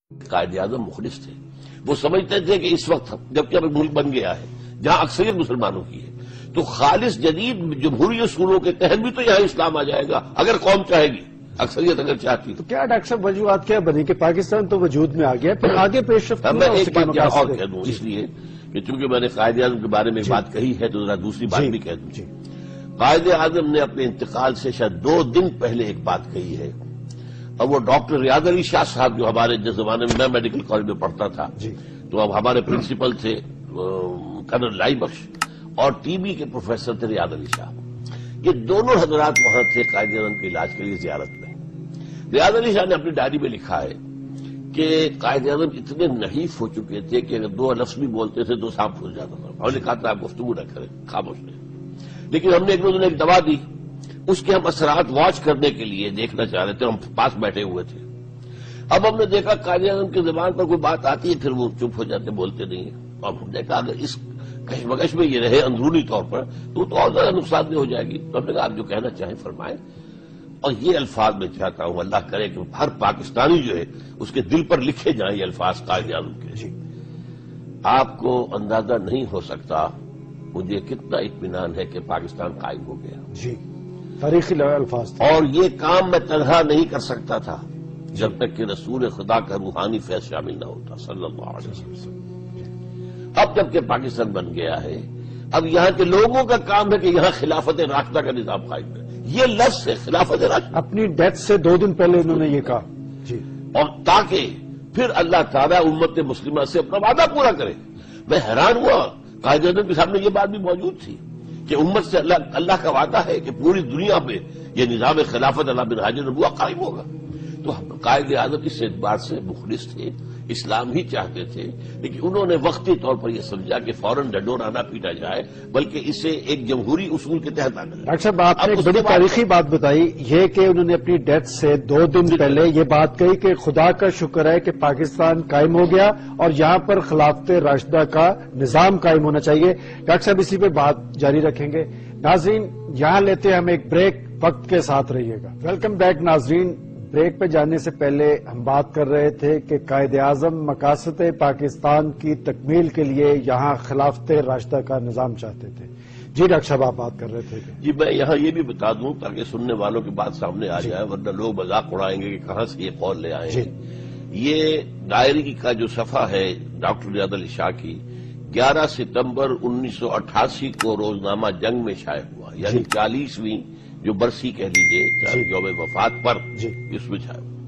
قائد اعظم مخلص تھے. وہ سمجھتے تھے کہ اس وقت جبکہ اب ملک بن گیا ہے جہاں اکثریت مسلمانوں کی ہے تو خالص جدید جمہوری اصولوں کے تحت بھی تو یہاں اسلام آ جائے گا اگر قوم چاہے گی، اکثریت اگر چاہتی تو کیا ڈاکٹر صاحب وجوہات کیا بنی کہ پاکستان تو وجود میں آ گیا پھر آگے پیش رفت؟ میں ایک بات یہاں اور کہہ دوں اس لیے کہ چونکہ میں نے قائد اعظم کے بارے میں بات کہی ہے تو ذرا دوسری بات بھی کہہ دوں. قائد اعظم نے اپنے انتقال سے شاید 2 دن پہلے ایک بات کہی ہے، اور وہ ڈاکٹر ریاض علی شاہ صاحب جو ہمارے جس زمانے میں میڈیکل کالج میں پڑھتا تھا تو اب ہمارے پرنسپل تھے کرنل لائی بخش، اور ٹی بی کے پروفیسر تھے ریاض علی شاہ. یہ دونوں حضرات وہاں تھے قائد اعظم کے علاج کے لیے زیارت میں. ریاض علی شاہ نے اپنی ڈائری میں لکھا ہے کہ قائد اعظم اتنے نحیف ہو چکے تھے کہ اگر 2 لفظ بھی بولتے تھے تو سانپ پھول جاتا تھا. ہم نے کہا تھا آپ گفتگو نہ کریں، خاموش رہیں. لیکن ہم نے ایک روز انہیں ایک دوا دی، اس کے ہم اثرات واچ کرنے کے لیے دیکھنا چاہ رہے تھے، ہم پاس بیٹھے ہوئے تھے. اب ہم نے دیکھا قائد اعظم کی زبان پر کوئی بات آتی ہے پھر وہ چپ ہو جاتے، بولتے نہیں ہیں. اور ہم نے دیکھا اگر اس کشمکش میں یہ رہے اندرونی طور پر تو اور زیادہ نقصان دہ ہو جائے گی. تو ہم نے کہا آپ جو کہنا چاہیں فرمائیں. اور یہ الفاظ میں چاہتا ہوں اللہ کرے کہ ہر پاکستانی جو ہے اس کے دل پر لکھے جائیں یہ الفاظ قائد اعظم کے. آپ کو اندازہ نہیں ہو سکتا مجھے کتنا اطمینان ہے کہ پاکستان قائم ہو گیا. تاریخی الفاظ تھے. اور یہ کام میں تنہا نہیں کر سکتا تھا جب تک کہ رسول خدا کا روحانی فیض شامل نہ ہوتا صلی اللہ علیہ وسلم. اب جب کہ پاکستان بن گیا ہے اب یہاں کے لوگوں کا کام ہے کہ یہاں خلافت راشدہ کا نظام قائم ہے. یہ لفظ ہے خلافت راشدہ. اپنی ڈیتھ سے 2 دن پہلے انہوں نے یہ کہا. اور تاکہ پھر اللہ تعالیٰ امت مسلمہ سے اپنا وعدہ پورا کرے. میں حیران ہوا قائد اعظم کے سامنے یہ بات بھی موجود تھی کہ امت سے اللہ کا وعدہ ہے کہ پوری دنیا میں یہ نظام خلافت اللہ بن حاجر نبوہ قائم ہوگا. تو قائد اعظم اس اعتبار سے مخلص تھے، اسلام ہی چاہتے تھے، لیکن انہوں نے وقتی طور پر یہ سمجھا کہ فوراً ڈنڈورا نہ پیٹا جائے بلکہ اسے ایک جمہوری اصول کے تحت آنا. ڈاکٹر صاحب آپ نے ایک بڑی تاریخی بات بتائی یہ کہ انہوں نے اپنی ڈیتھ سے 2 دن پہلے یہ بات کہی کہ خدا کا شکر ہے کہ پاکستان قائم ہو گیا اور یہاں پر خلافت راشدہ کا نظام قائم ہونا چاہیے. ڈاکٹر صاحب اسی پہ بات جاری رکھیں گے. ناظرین یہاں لیتے ہیں ہم ایک بریک، وقت کے ساتھ رہیے گا. ویلکم بیک ناظرین. بریک پہ جانے سے پہلے ہم بات کر رہے تھے کہ قائد اعظم مقاصد پاکستان کی تکمیل کے لیے یہاں خلافت راشدہ کا نظام چاہتے تھے. جی ڈاکٹر صاحب آپ بات کر رہے تھے. جی میں یہاں یہ بھی بتا دوں تاکہ سننے والوں کی بات سامنے آ جائے ورنہ لوگ مذاق اڑائیں گے کہ کہاں سے یہ قول لے آئے ہیں. یہ ڈائری کا جو صفحہ ہے ڈاکٹر ریاض علی شاہ کی 11 ستمبر 1988 کو روزنامہ جنگ میں شائع ہوا، یعنی 40ویں جو برسی کہہ لیجیے یوم وفات پر اس میں چھایا.